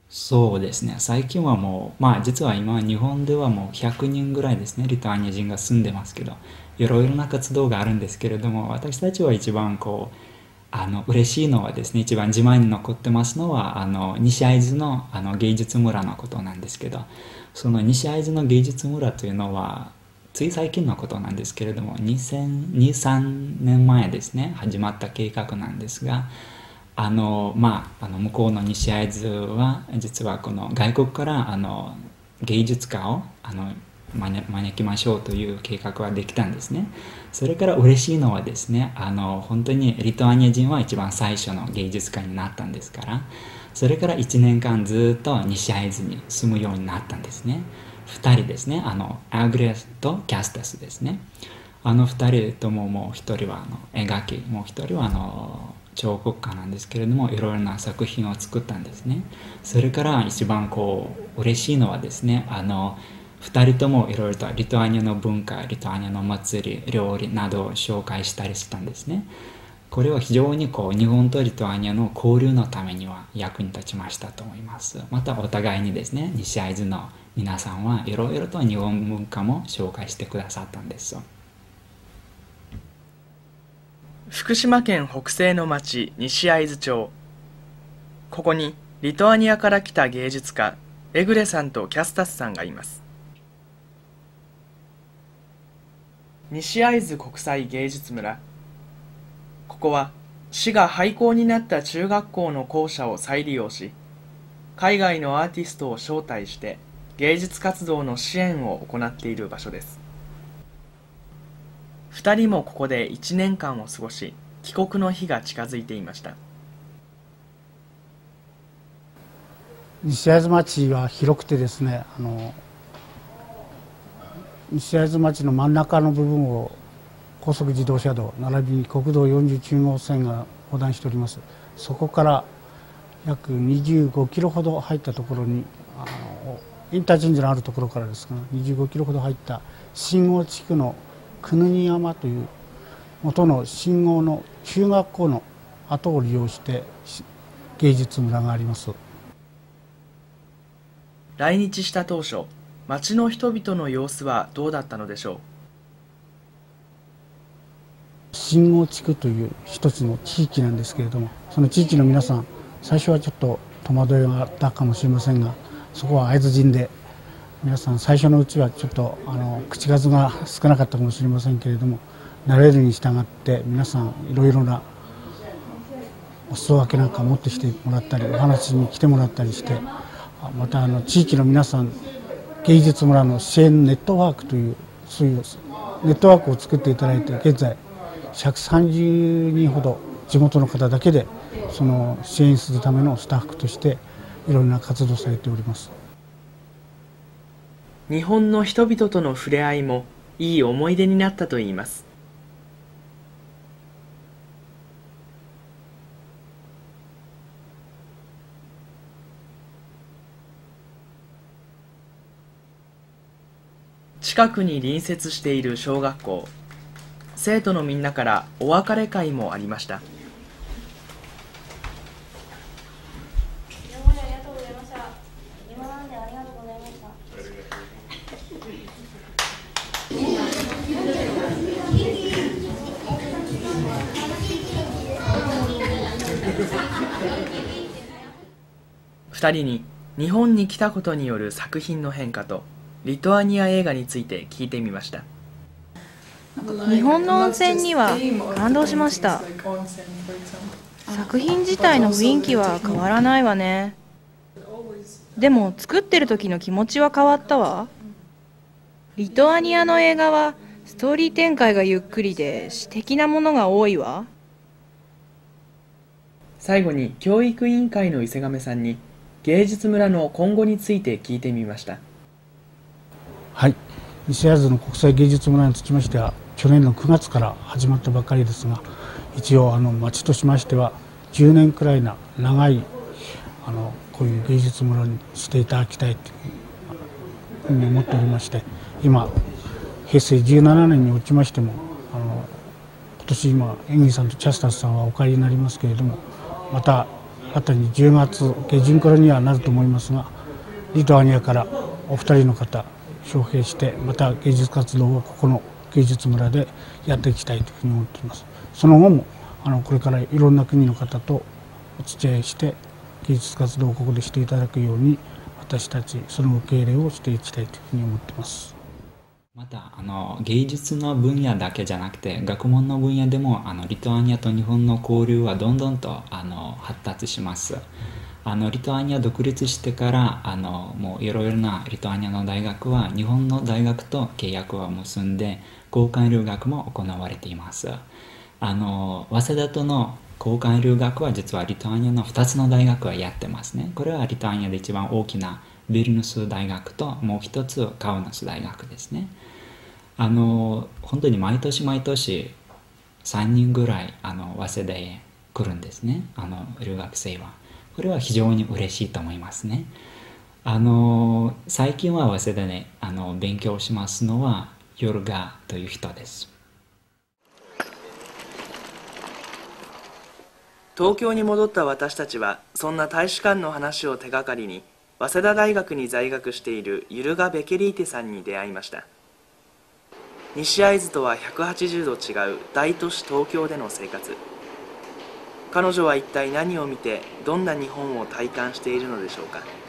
そうですね。最近はもう、実は今日本ではもう100人ぐらいですね、リトアニア人が住んでますけど、いろいろな活動があるんですけれども、私たちは一番嬉しいのはですね、一番自慢に残ってますのは、西会津の芸術村のことなんですけど、その西会津の芸術村というのは、つい最近のことなんですけれども、2002、3年前ですね、始まった計画なんですが、向こうの西会津は実はこの外国から芸術家を招きましょうという計画はできたんですね。それから嬉しいのはですね、本当にリトアニア人は一番最初の芸術家になったんですから、それから1年間ずっと西会津に住むようになったんですね。2人ですね、アグレスとキャスタスですね。2人とも、もう1人は絵描き、もう1人は彫刻家なんですけれども、いろいろな作品を作ったんですね。それから一番嬉しいのはですね、2人ともいろいろとリトアニアの文化、リトアニアの祭り、料理などを紹介したりしたんですね。これは非常に日本とリトアニアの交流のためには役に立ちましたと思います。またお互いにですね、西会津の皆さんはいろいろと日本文化も紹介してくださったんです。 福島県北西の町西会津町。ここにリトアニアから来た芸術家エグレさんとキャスタスさんがいます。西会津国際芸術村。ここは市が廃校になった中学校の校舎を再利用し、海外のアーティストを招待して芸術活動の支援を行っている場所です。2人もここで1年間を過ごし、帰国の日が近づいていました。 西会津町は広くてですね、西会津町の真ん中の部分を高速自動車道並びに国道49号線が横断しております。そこから約25キロほど入ったところにインターチェンジのあるところからですが25キロほど入った新郷地区の久々仁山という元の新郷の中学校の跡を利用して芸術村があります。 来日した当初、町の人々の様子はどうだったのでしょう。 新郷地区という一つの地域なんですけれども、その地域の皆さん最初はちょっと戸惑いがあったかもしれませんが、そこは会津人で皆さん最初のうちはちょっと口数が少なかったかもしれませんけれども、慣れるに従って皆さんいろいろなお裾分けなんか持ってきてもらったり、お話に来てもらったりして、また地域の皆さん芸術村の支援ネットワークというそういうネットワークを作っていただいて、現在130人ほど地元の方だけでその支援するためのスタッフとしていろいろな活動されております。 日本の人々との触れ合いもいい思い出になったといいます。近くに隣接している小学校、生徒のみんなからお別れ会もありました。2人に日本に来たことによる作品の変化とリトアニア映画について聞いてみました。 日本の温泉には感動しました。作品自体の雰囲気は変わらないわね。でも作ってる時の気持ちは変わったわ。リトアニアの映画はストーリー展開がゆっくりで詩的なものが多いわ。 最後に教育委員会の伊勢亀さんに芸術村の今後について聞いてみました。 はい、西会津の国際芸術村につきましては去年の9月から始まったばかりですが、一応町としましては10年くらいな長いこういう芸術村にしていただきたいというふうに思っておりまして、今平成17年におきましても今年エンギさんとチャスタスさんはお帰りになりますけれども、またあたりに10月下旬頃にはなると思いますが、リトアニアからお二人の方招聘して、また芸術活動をここの芸術村でやっていきたいというふうに思っています。その後もこれからいろんな国の方とお付き合いして芸術活動をここでしていただくように、私たちその受け入れをしていきたいというふうに思っています。 また芸術の分野だけじゃなくて学問の分野でもリトアニアと日本の交流はどんどんと発達します。リトアニア独立してからもういろいろなリトアニアの大学は日本の大学と契約を結んで交換留学も行われています。早稲田との交換留学は実はリトアニアの2つの大学はやってますね。これはリトアニアで一番大きなビルヌス大学ともう一つカウナス大学ですね。本当に毎年毎年3人ぐらい早稲田へ来るんですね、留学生は。これは非常に嬉しいと思いますね。最近は早稲田で勉強しますのはヨルガという人です。 東京に戻った私たちは、そんな大使館の話を手がかりに早稲田大学に在学しているユルガ・ベケリーテさんに出会いました。西会津とは180度違う大都市東京での生活。彼女は一体何を見てどんな日本を体感しているのでしょうか。